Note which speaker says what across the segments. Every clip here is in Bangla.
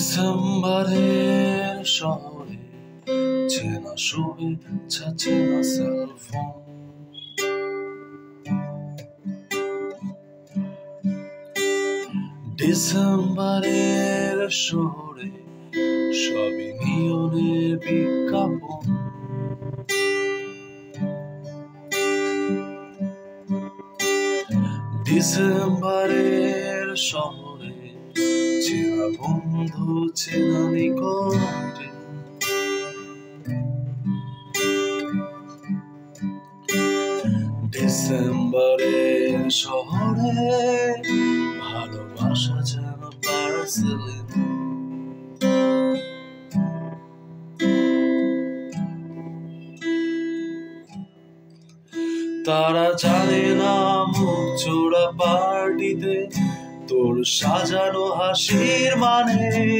Speaker 1: ডিসেম্বরের শহরে চেনা শুভেচ্ছা চেনা সেলফোন ডিসেম্বরের শহরে সবই নিয়নের বিজ্ঞাপন ডিসেম্বরের শহরে চেনা বন্ধু চেনা নিকটে ডিসেম্বরের শহরে ভালোবাসা যেন পার্সেলিন তারা জানে না মুখ জোড়া পার্টিতে তোর সাজানো হাসির মানে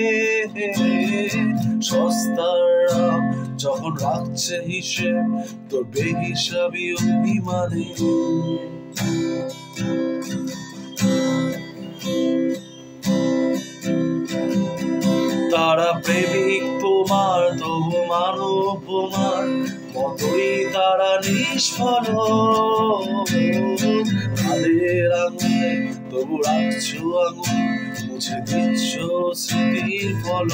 Speaker 1: সস্তার যখন রাখছে হিসেব তোর বেহিসাবি অভিমানে তারা প্রেমিক তোমার তবু মানব বোমার মতোই তারা নিষ্ফল তাদের আঙুলে তবু রাখছো আঙুল মুছে দিচ্ছ স্মৃতির ফল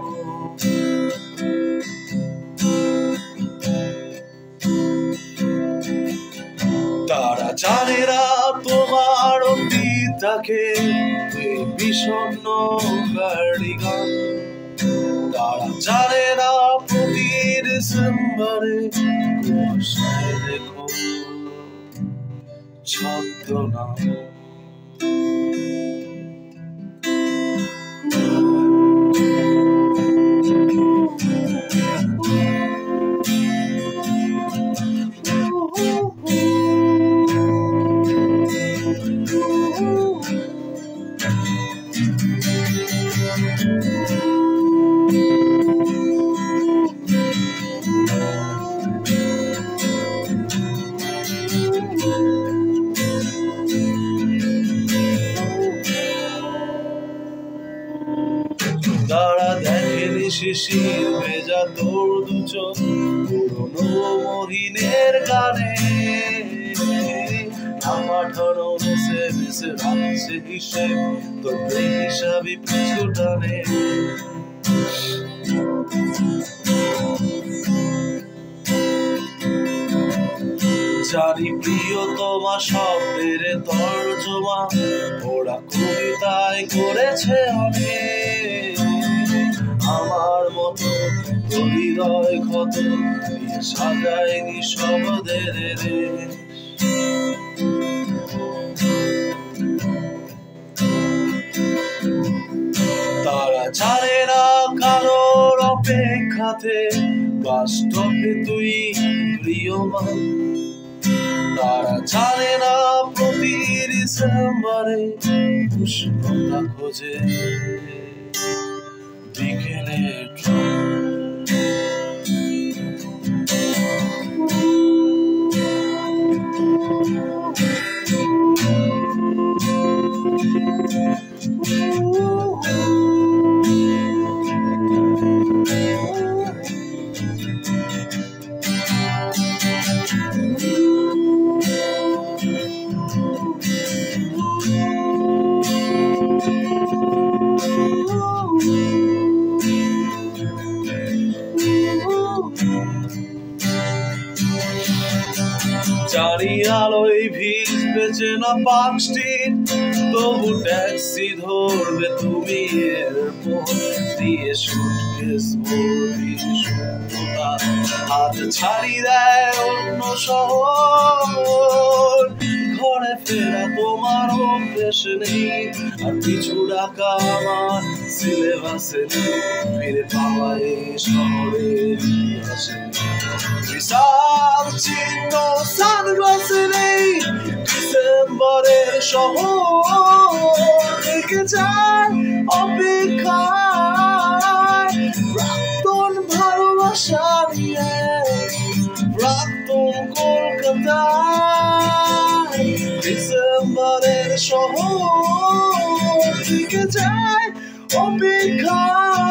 Speaker 1: তারা জানে না তোমার অতীতটাকে বিষণ্ণ কার্ডিগান তারা জানে না প্রতি ডিসেম্বরে কুয়াশায় দেখো ছদ্মনাম তারা দেখেনি শিশির ভেজা তোর দুচোখ পুরনো মহিনের গানে পাঠানো মেসে মেসে রাখছে হিসেব তোর বেহিসাবি পিছু টানে জানি প্রিয়তমা শব্দের তর্জমা ওরা কবিতায় করেছে অনেক আমার মতো হৃদয় ক্ষত সাজায়নি শব্দের তারা জানে না কারোর অপেক্ষাতে বাস্তবে তুই প্রিয়মান তারা জানে না প্রতি ডিসেম্বরে উষ্ণতা খোঁজে বিকেলের জানি আলোয় ভিজবে চেনা পার্ক স্ট্রিট তবু ট্যাক্সি ধরবে তুমি এয়ারপোর্ট দিয়ে সুটকেস ভর্তি শূন্যতা হাত ছাড়ি দেয় অন্য শহর ঘরে ফেরা তোমার অভ্যেস নেই আর কিছু ডাকা আমার সিলেবাসে নেই ফিরে পাওয়া এই শহরের ইতিহাসে বিশাল চিহ্ন সানগ্লাসে নেই ডিসেম্বরের শহর থেকে যায় অপেক্ষায় প্রাক্তন ভালোবাসা নিয়ে প্রাক্তন কলকাতা ডিসেম্বরের শহর থেকে যায় অপেক্ষায়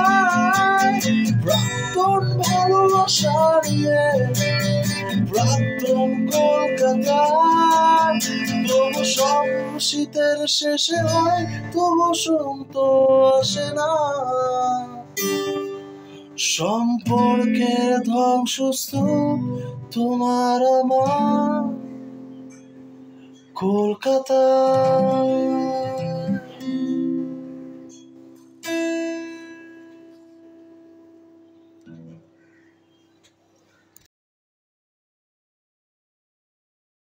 Speaker 1: সারিয়ে প্রাক্তন কলকাতা। তবু সব শীতের শেষে হয়, তবু বসন্ত আসে না। সম্পর্কের ধ্বংসস্তূপ তোমার আমার কলকাতা।